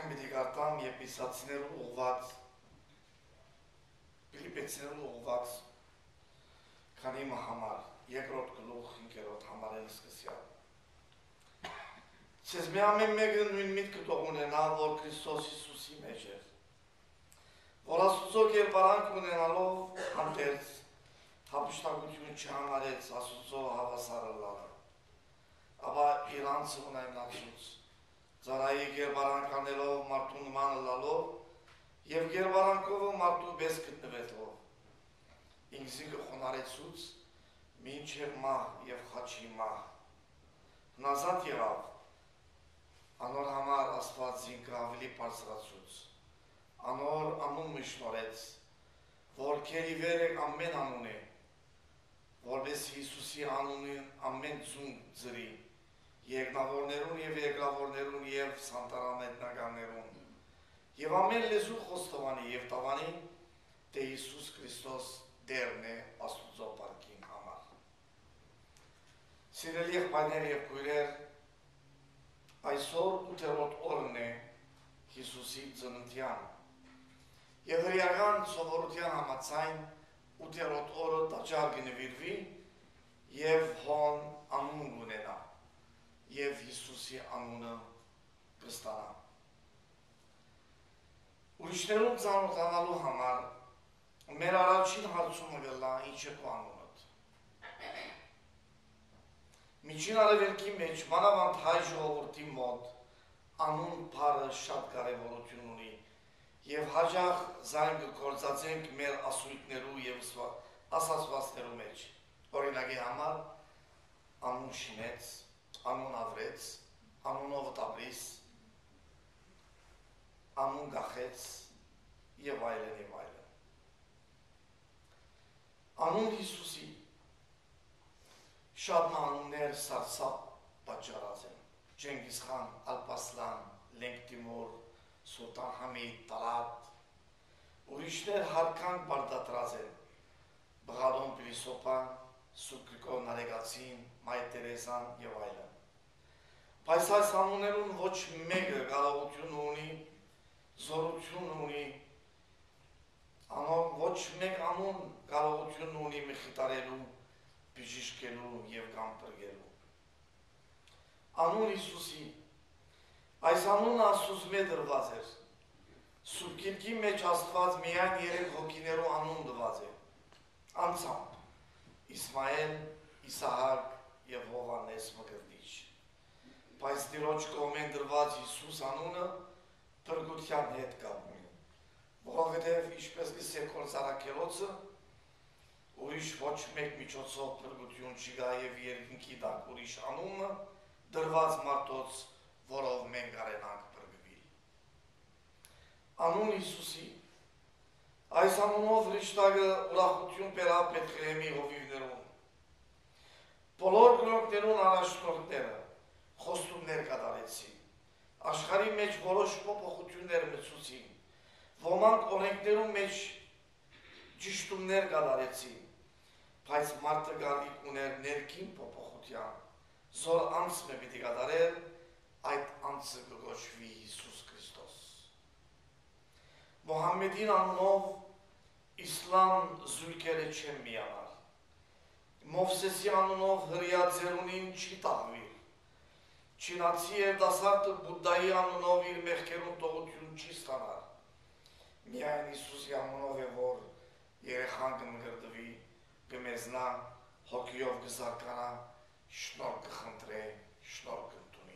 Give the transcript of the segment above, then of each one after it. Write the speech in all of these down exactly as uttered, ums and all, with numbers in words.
մի դիկարտամ եպիսացիներու ուղված, Փիլիպեցիներու ուղված, քանի համար, երկրորդ գլուխ, ինքերորդ համարել սկսյալ։ Չես մի ամեն մեկը նույն միտքը թող ունենա, որ Քրիստոս Հիսուսի մեջ էր, որ Աստուծո կերպարանք ունենալով հանդերձ հապշտակություն չհամարեց Աստուծո հավասարը լալը, ապա իր անձը ունենացուց, ծառայի կերպարանք անելով մարդու նմանը լալով և կերպարանքով մարդու պես գտնվելով, ինքսինքը խոնարեցուց մինչև մահ և խաչի մահ, հնազանդ եղավ, անոր համար Աստված ինքը ավելի բարձրացուց, անոր անուն մշնորհեց, որ քերիվեր եք ամեն անուն է, որպես Հիսուսի անունին ամեն ձուն ձրի, երկնավորներուն և երկրավորներուն և սանտարամետնականներուն, և ամեն լեզու խոստովանի և տավանի, թե Հիսուս Քրիստոս դերն է Աստուծո պարգին համար։ Սիրելի եղբայրներ և քույրեր, այսօր ութերորդ օրն է Հիսուսի ծննդյան, և հրեական սովորության համաձայն ութերորդ օրը տաճար կնվիրվի և հոն անուն ունենա, և Հիսուսի անունը կստանա։ Ուրիշներուն ծանոթանալու համար մեր առաջին հարցումը գլա ինչ է քո անունդ։ Միջին արևելքի մեջ մանավանդ հայ ժողովրդի մոտ անուն բառը շատ կարևորություն ունի և հաճախ զայն կգործածենք մեր ասույթներու և ասացվածներու մեջ։ Օրինակի համար անուն շինեց, անուն ավրեց, անունով տաբրիս, անուն գախեց և այլն և այլն։ Անուն Հիսուսի շատ անուններ սարսափ պատճառած են։ Ջենգիզ խան, Ալպասլան, Լենգ Տիմուր, Սուլտան Համիդ, Տալատ, ուրիշներ հարկան բարդատրած են։ Բղադոն Պիլիսոպա, Սուրբ Գրիգոր Նարեկացին, Մայր Տերեզան և այլն։ Բայց այս անուններուն ոչ մեկը կարողություն ունի, զորություն ունի, ոչ մեկ անուն կարողություն ունի մխիտարելու, բժիշկելու և կամ պրգելու։ Անուն Հիսուսի, այս անունը Աստուծմե դրված էր, Սուրբ Գիրքի մեջ Աստված միայն երեք հոգիներու անուն դված է, անցամբ, Իսմայել, Իսահակ և Հովհաննես Մկրտիչ, բայց Տիրոջ կողմեն դրված Հիսուս անունը փրկության հետ կապ ունի, որովհետև ինչպես գսե Քորձարաքելոցը, ուրիշ ոչ մեկ միջոցով փրկություն չկա և երկնքի տակ ուրիշ անունը դրված մարդոց, որով մենք կարենանք փրկվել։ Անուն Հիսուսի, այս անունով Հրեշտակը ուրախություն բերավ Բեթլեհեմի հովիվներուն։ Բոլոր կրոնքներուն առաջնորդները խոստումներ կատարեցին, աշխարհի մեջ որոշ փոփոխություններ մտցուցին, ոմանք օրենքներուն մեջ ճշտումներ կատարեցին, բայց մարդը գալիք ուներ ներքին փոփոխության, զոր անձը պիտի կատարեր, այդ անձը կոչվի Հիսուս Քրիստոս։ Մոհամմեդին անունով իսլամ զույգերը չեն միանալ, Մովսեսի անունով հրեա ձերունին չի տաղվի, չինացի երիտասարդը Բուդդայի անունով իր մեղքերուն տողություն չի ստանալ, միայն Հիսուսի անունով է, որ երեխան կմկրտվի, կմեզնա, հոգիով կզարկանա, շնորհ կխնդրե, շնորհ կընդունի։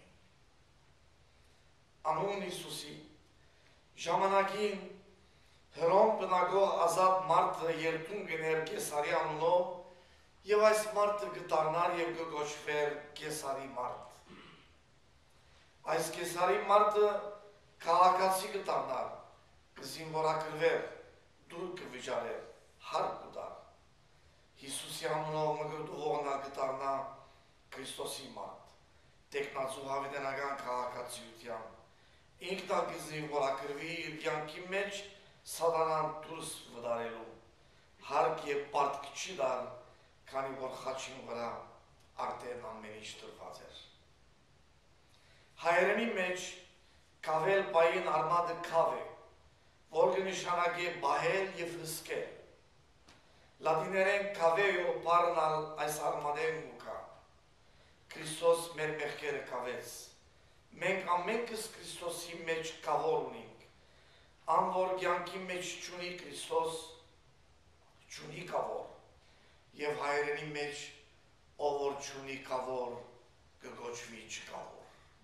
Անուն Հիսուսի, ժամանակին Հռոմ բնակող ազատ մարդը երդում գներ Կեսարի անունով և այս մարդը կդառնար և կկոչվեր Կեսարի մարդ։ Այս Կեսարի մարդը քաղաքացի կդառնար, կզինվորագրվեր, դուր կվիճարեր, հարկ կտար։ Հիսուսի անունով մկրտուվողն կդառնա Քրիստոսի մարդ, տեխնացու հավիտենական քաղաքացիության, ինքն ալ կզինվորագրվի իր կյանքի մեջ սատանան դուրս վդարելու, հարկ և պարտք չի դար, քանի որ խաչին վրա արդեն ամեն ինչ դրված էր։ Հայերենի մեջ Կավել բային արմադը կավ է, որ կնշանակի բահել և հսկել։ Լատիներեն կավեյո բառնալ այս արմադեն ուկա։ Քրիստոս մեր մեղքերը կավեց։ Մենք ամենքս Քրիստոսի մեջ կավոր ունենք։ Ան որ կյանքի մեջ չունի Քրիստոս, չունի կավոր։ Եվ հայերենի մեջ ով որ չունի կավոր, կգոչվի չկավոր։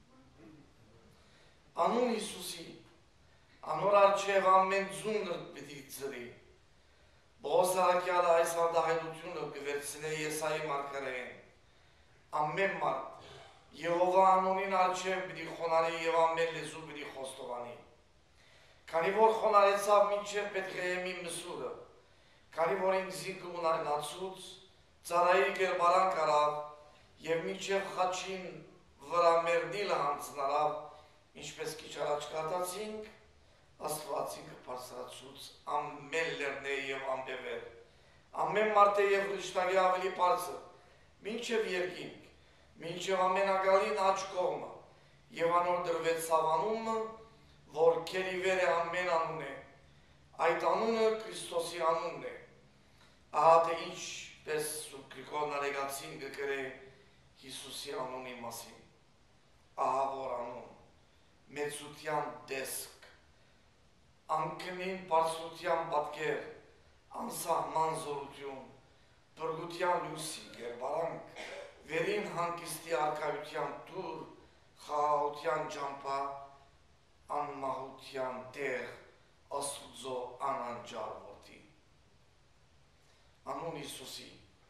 Անուն Հիսուսի, անոր արջև ամեն ձունը պիտի ծրի։ Բողոս Արաքյալը այս արդահայտությունը կվերցնե Եսայի մարգարեին։ Ամեն մարդ Եհովա անունին արջև պիտի խոնարի և ամեն լեզու պիտի խոստովանի։ Քանի որ խոնարեցավ մինչև Պետղեհեմի մսուրը, քանի որ ինձի կունայնացուց, ծարայի կերպարանք արավ և մինչև խաչին վրա մերդիլը հանձնարավ, ինչպես քիչ առաջ կարդացինք, Աստված ինքը բարձրացուց ամեն լեռներ և ամբևեր, ամեն մարդե և հրիշտագի ավելի բարձր, մինչև երկինք, մինչև ամենագալին աջ կողմը, և անոր դրվեցավ անումը, որ քերիվեր է ամեն անուն է, այդ անունը Քրիստոսի անունն է, ահա թե ինչպես Սուրբ Գրիգոր Նարեգացին գկրե Հիսուսի անունի մասին, ահա որ անուն, մեծության դեսք, անկնին բարձրության պատկեր, անսահման զորություն, բրգության լույսի կերպարանք, վերին հանգիստի արքայության տուր, խաղաղության ջամփա, անմահության տեղ, Աստուծո անանջար որդի։ Անուն Հիսուսի։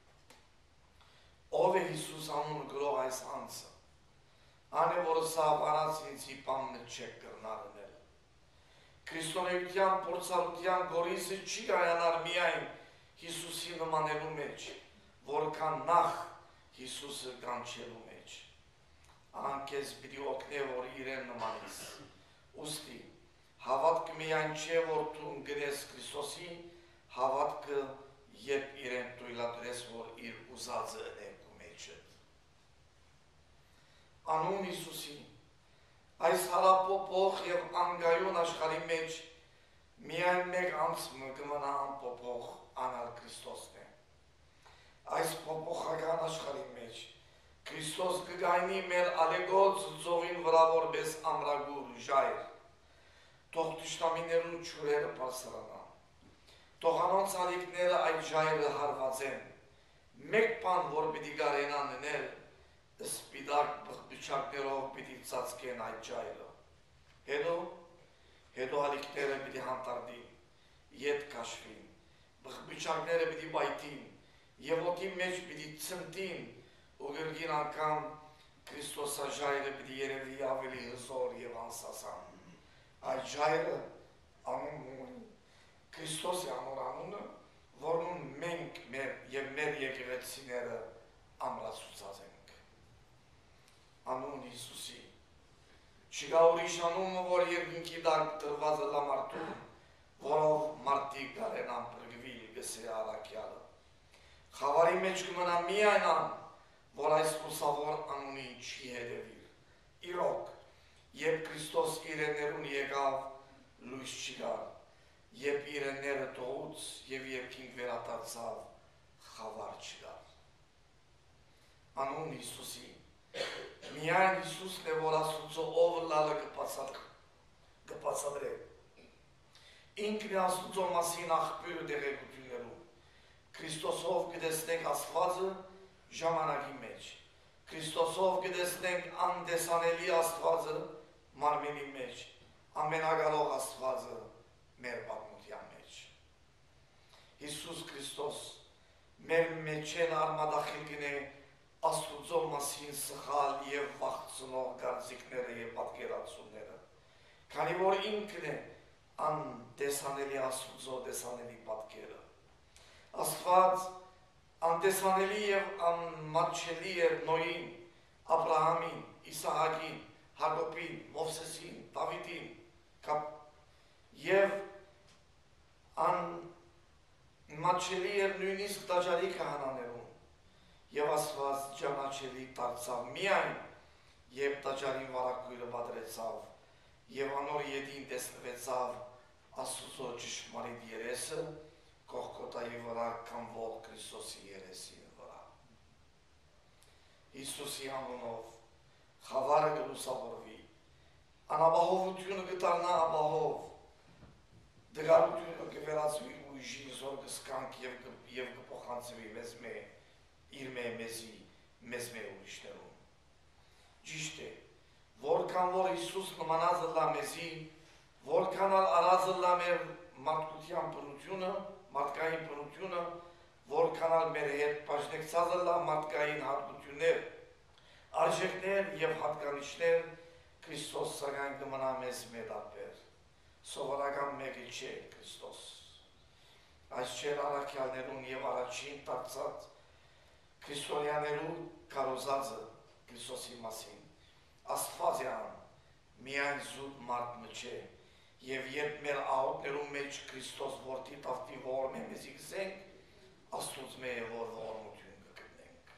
Ով է Հիսուս անունը գրող այս անձը։ Ան է, որը սահմանած ինձի բանը չեք կրնարնել։ Քրիստոնեության փորձառության գորիսը չի կայանար միայն Հիսուսի նմանելու մեջ, որքան նախ Հիսուսը կանչելու մեջ։ Ան քեզ պիտի օգնե, որ իրեն նմանես։ Ուստի, հավատքը միայն չէ, որ դու ընկնես Քրիստոսին, հավատքը երբ իրեն թույլատրես, որ իր ուզածը է քո մեջդ։ Անուն Հիսուսի, այս հարապոփող և անգայուն աշխարհի մեջ միայն մեկ անձը կմնա անփոփոխ, անալ Քրիստոսն է։ Այս փոփոխական աշխարհի մեջ Քրիստոս կգայնի մեր ալեգոց ծովին վրա որպես ամրագուր ժայռ։ Թող թշնամիներու ջուրերը բարձրանան։ Թող անոնց ալիքները այդ ժայռը հարվածեն։ Մեկ բան, որ պիտի կարենան անել, սպիտակ բղբիչակներով պիտի ծածկեն այդ ժայռը։ Հետո, հետո ալիքները պիտի հանդարտին, ետ քաշվին, բղբիչակները պիտի բայթին, եւ օդի մեջ պիտի ցնտին, ու գրգին անգամ Քրիստոսաժայռը պիտի երևի ավելի հզոր եւ անսասան։ Այդ ժայռը անուն ունի, Քրիստոսի անոր անունը, որում մենք մեր եւ մեր եկեղեցիները ամրացուցած ենք։ Անուն Հիսուսի։ Չկա ուրիշ անունը, որ երկինքի տակ տրված է լամարտում, որով մարդիկ կարենան փրկվել, գսե Արաքյալը։ Խավարի մեջ կմնա միայն ան, որ այս լուսավոր անունին չի հետևիր։ Իրոք, երբ Քրիստոս իրեներուն եկավ, լույս չկար, երբ իրեները թողուց և երկինք վերադարձավ, խավար չկար։ Անուն Հիսուսի, միայն Հիսուսն է, որ Աստուծո ով լալը կբացատրե։ Ինքն է Աստուծո մասին աղբյուրը տեղեկություններում։ Քրիստոսով կտեսնենք Աստվածը ժամանակի մեջ։ Քրիստոսով կտեսնենք անդեսանելի Աստվածը մարմինի մեջ, ամենագալող Աստվածը մեր պատմության մեջ։ Հիսուս Քրիստոս մեր մեջ են արմադախիլքն է Աստուծո մասին սխալ և վախցնող կարծիքները և պատկերացումները, քանի որ ինքն է անդեսանելի Աստուծո տեսանելի պատկերը։ Աստված անդեսանելի և անմատչելի էր Նոյին, Աբրահամին, Իսահակին, Հակոբին, Մովսեսին, Դավիթին, և անմատչելի էր նույնիսկ տաճարի քահանաներուն, և Աստված ճանաչելի դարձավ միայն, երբ տաճարի վարագույրը պատրեցավ եւ անոր յետին տեսնվեցավ Աստուծո ճշմարիտ երեսը Գողգոթայի վրա կանվող Քրիստոսի երեսի վրա։ Հիսուսի անունով խավարը կլուսավորվի, անապահովությունը կդառնա ապահով, դգարությունը կվերածվի ուժի զոր կսկանք եւ կփոխանցվի մեզ մե իր մե մեզի մեզ մե ուրիշներում։ Ճիշտ է, որքան որ Հիսուս նմանած լա մեզի, որքան արածը լա մեր մարդկության բնությունը, մարդկային բնությունը, որքան ալ մեր հետ պաշտեկցած լա մարդկային հատկություններ, արժեքներ եւ հատկանիշներ, Քրիստոս սակայն կմնա մեզ մետապեր, սովորական մեկը չէ Քրիստոս։ Այս չեր առաքյալներուն եւ առաջին տակցած քրիստոնյաներու կարոզածը Քրիստոսի մասին, Աստվածյան միայն զուտ մարդը չէ, եւ երբ մեր աղոտներու մեջ Քրիստոս որդի տավտի ողորմե մեզի գսենք, Աստուծո մե որ ողորմություն կգտնենք։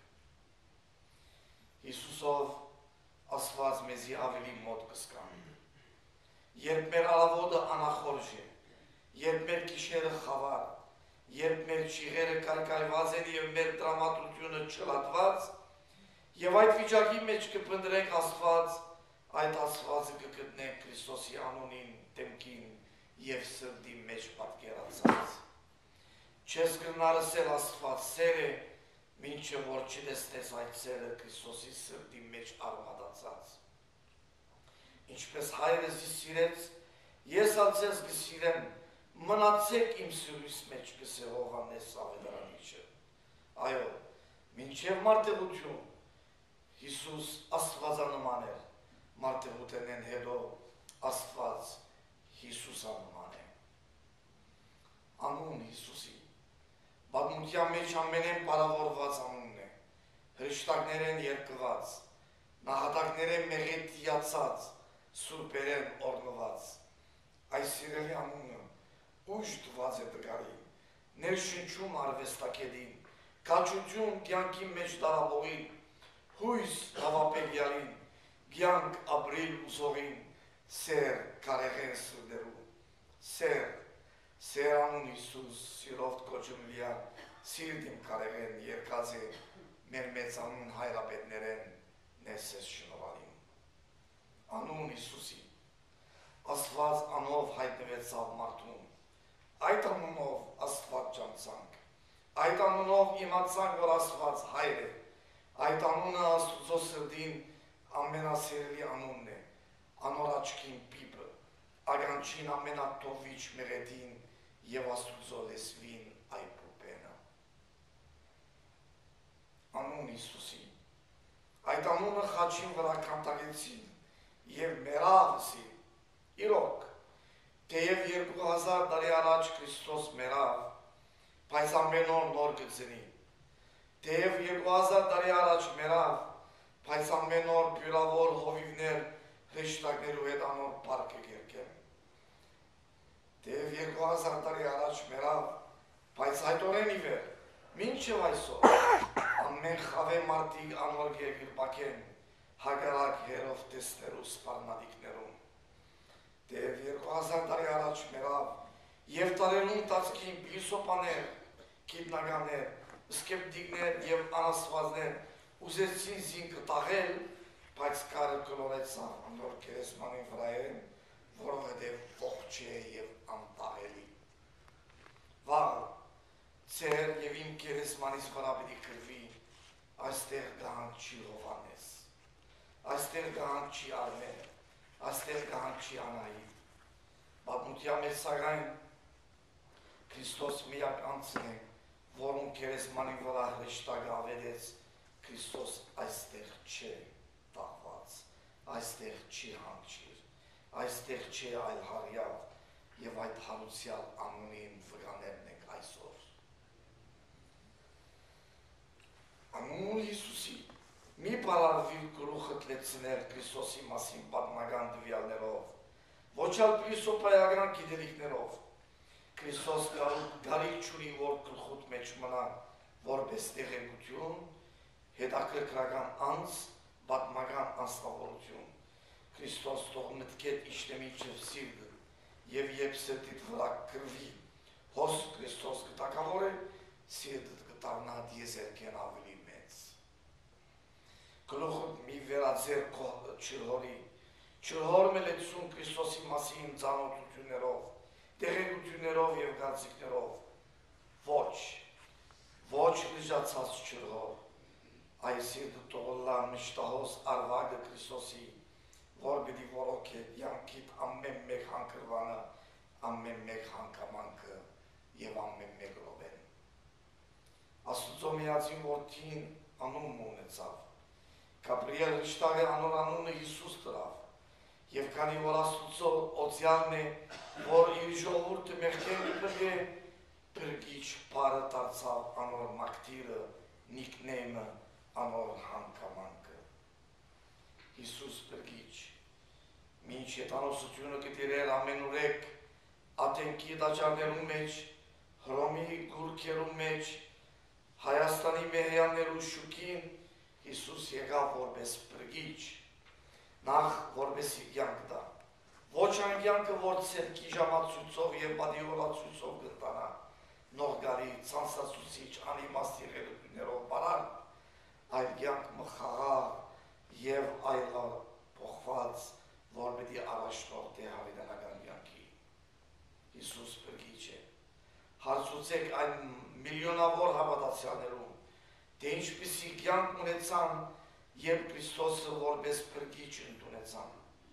Հիսուսով Աստված մեզի ավելի մոտ կսկան։ Երբ մեր ալավոդը անախորժ է, երբ մեր գիշերը խավար, երբ մեր ճիղերը կարկայված են եւ մեր տրամադրությունը չլատված, եւ այդ վիճակի մեջ կփնտրենք Աստված, այդ Աստվածը կգտնենք Քրիստոսի անունին, դեմքին եւ սրտի մեջ պատկերացած։ Չես կնարսել Աստված սերը, մինչև որ չտեսնես այդ սերը Քրիստոսի սրտի մեջ արմատացած։ Ինչպես հայրս սիրեց, ես ալ ձեզ կսիրեմ, մնացեք իմ սիրույս մեջ կսե Հովհաննես Ավետարանիչը։ Այո, մինչև մարտեղություն Հիսուս Աստվածանման էր, մարտեղութենեն հետո Աստված Հիսուսանման է։ Անուն Հիսուսի, պատմության մեջ ամենեն պարավորված անունն է, հրեշտակներեն երկված, նահատակներեն մեղեթիացած, սուրբերեն օրնված, այս սիրելի անունը ուժ տված է տգարին, ներշնչում արվեստակետին, կաչություն կյանքի մեջ դարաբողին, հույս հավապետյալին, կյանք ապրիլ ուզողին, սեր կարեղեն սրդերու, սեր, սեր անուն Հիսուս, սիրովտ կոչում լիա, սիրդիմ կարեղեն երկած է, մեր մեծ անուն հայրապետներեն նեսես շնորալին։ Անուն Հիսուսի, Աստված անով հայտնվեցավ մարդուն, այդ անունով Աստված ջանցանք, այդ անունով իմացանք, որ Աստված հայր է, այդ անունը Աստուծո սրդին ամենասիրելի անունն է, անոր աչքին պիպը, ագանչին ամենատովիչ մեղեդին եւ Աստուծո լեսվին այպուպենը։ Անուն Հիսուսի, այդ անունը խաչին վրա կանտագեցին եւ մերավսի, իրոք, թեև երկու հազար տարի առաջ Քրիստոս մերավ, բայց ամեն օր նոր կծնի, թեև երկու հազար տարի առաջ մերավ, բայց ամեն օր բյուրավոր հովիվներ հրեշտակներու հետ անոր պարկ է կերկեն, թեև երկու հազար տարի առաջ մերավ, բայց այդ օրեն ի վեր, մինչև այսօր, ամեն խավե մարդիկ անոր գերգրպակեն, հագարակ հերով տեսներու սպարնադիկներում, թեև երկու հազար տարի առաջ մերավ, եւ տարերուն տածքին փիլիսոփաներ, գիտնականներ, սկեպտիկներ եւ անաստվածներ ուզեցին զին կտաղել, բայց կարը կլորեցան անոր կերեսմանի վրայեն, որովհետեւ ողջ է եւ անտաղելի։ Վաղ, ծեր եւ իմ կերեսմանից վրա պիտի կրվի, այստեղ կհանչի Հովհաննես, այստեղ կհանչի Արմեն, այստեղ կհանչի Անահիտ, պատմության մեջ սակայն Քրիստոս միակ անձն է, որում կերեսմանի վրա հրեշտակը ավերեց, Քրիստոս այստեղ չէ տաղված, այստեղ չի հանգչիր, այստեղ չէ այլ հարյավ եւ այդ հարուցյալ անունին վրաներն ենք այսօր։ Անուն Հիսուսի, մի պարարվիր գլուխդ լեցներ Քրիստոսի մասին պատմական դվյալներով, ոչ ալ փիլիսոփայական գիտելիքներով, Քրիստոս գարիք չունի, որ գլխուտ մեջ մնա, որպես տեղեկություն, հետաքրքրական անձ, պատմական անձնավորություն, Քրիստոս թող մտքեդ իշտեմիջև սիրտը եւ երբ սրտիդ վրա կրվի հոս Քրիստոս կտակավոր է սիրտդ կդառնա դիեզերքեն ավելի մեծ գլուխդ մի վերածեր չհորի չհոր մելեցուն Քրիստոսի մասին ծանոթություններով տեղեկություններով եւ գացիկներով ոչ ոչ լիժացած չհոր այս սիրտը տողլա մշտահոս արվագը Քրիստոսի որ պիտի որոքե յանքիդ ամեն մեկ հանգրվանը ամեն մեկ հանգամանքը եւ ամեն մեկ րոպեն Աստծո միածին որդին անուն ունեցավ Գաբրիել հրեշտակը անոր անունը Հիսուս դրավ եւ քանի որ Աստծո օծյալն է որ իր ժողովուրդը մեղքերի բրգե բրգիչ բարը դարձավ անոր մակտիրը նիկնեյմը անոր հանգամանքը Հիսուս բրգիչ մինչ հետանոսությունը կտիրեր ամենուրեք ատենքի դաջարներու մեջ հրոմի գուրքերու մեջ Հայաստանի մեհյաններու շուկին Հիսուս եկավ որպես բրգիչ նախ որպեսի կյանք տա ոչ այն կյանքը որ ցերկի ժամացույցով եւ բադիորացույցով կտանա նորգարի ցանցացուցիչ անիմաստ եղելություններով բարան այլ կյանք մխաղաղ եւ այլավ փոխված որ պիտի առաջնորդի հավիտենական կյանքի Հիսուս բրգիչ է հարցուցեք այն միլիոնավոր հավատացյալներում թե ինչպիսի կյանք ունեցան երբ Քրիստոսը որպես բրգիչ ընդունեցան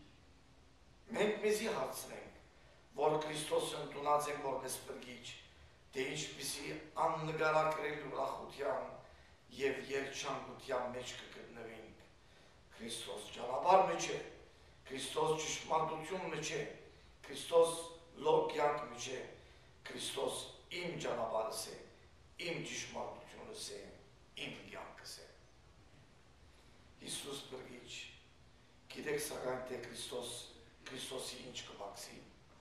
մենք մեզի հարցնենք որ Քրիստոսը ընդունած են որպես բրգիչ թե ինչպիսի աննկարագրելի ուրախության եւ երջանկության մեջ կգտնվենք Քրիստոս ճանապարհը չէ Քրիստոս ճշմարտությունը չէ Քրիստոս լոգյանք չէ Քրիստոս իմ ճանապարհս է իմ ճշմարտությունս է իմ կյանքս է Հիսուս բրգիչ գիտեք սակայն թե Քրիստոս Քրիստոսի ինչ կբացի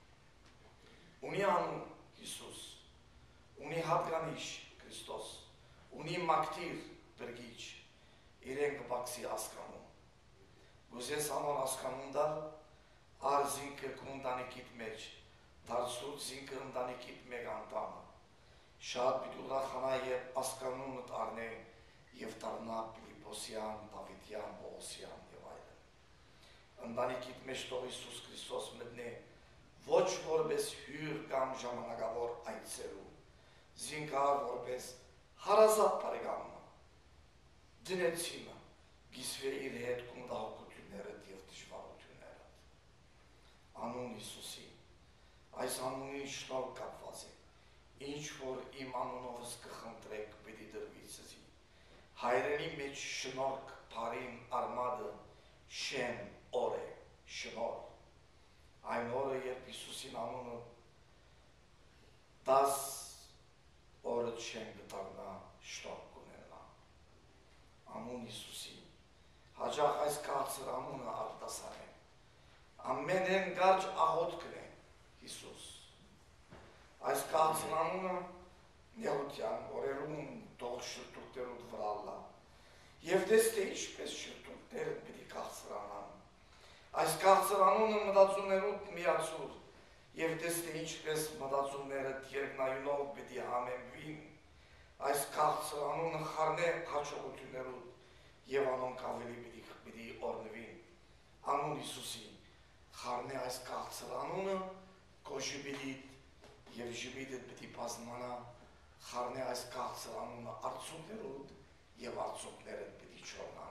ունի անուն Հիսուս ունի հատկանիշ Քրիստոս ունի մակտիր բրգիչ իրեն կբացի ասկանում գուզես անոր ասկանում դալ ար զինքը կունտանիքիդ մեջ դարձուց զինքը ընտանիքիդ մեկ անդամը շատ պիտի ուրախանա երբ ասկանունդ առնե եւ դառնա Փիլիպոսյան, Դավիթյան, Պողոսյան եւ այլն ընտանիքիդ մեջ թող Հիսուս Քրիստոս մտնե ոչ որպես հյուր կամ ժամանակավոր այցելու զինքար որպես հարազատ բարեկամ դնեցինը գիսվե իր հետ կունդահոգությունները եւ դժվարությունները անուն Հիսուսի այս անունի շնորհ կապված է ինչ որ իմ անունովս կխնդրեք պիտի դրվի ցեզի հայրենի մեջ շնորհք բարին արմադը շեն օր է շնորհ այն օրը երբ Հիսուսին անունը դաս օրը շեն կդառնա շնորհ կունենա անուն Հիսուսի հաջող այս կացր անունը արտասան է ամենեն գարջ աղոթքն է Հիսուս այս կացր անունը նեղության օրերում թող շրտուկներուդ վրալլա եւ դες թե ինչպես շրտուկները պիտի կացրանան այս կացր անունը մտածումներուդ միացուր եւ դες թե ինչպես մտածումները երկնայունով պիտի համեմվին այս կացր անունը խառնե հաջողություններուդ եւ անոնք ավելի պիտի պիտի օրնվին անուն Հիսուսի խառնե այս կացր անունը կոժիբիլիտ եւ ժիբիդը պիտի բազմանա խառնե այս կացր անունը արցունքներուդ եւ արցունքները պիտի չորնա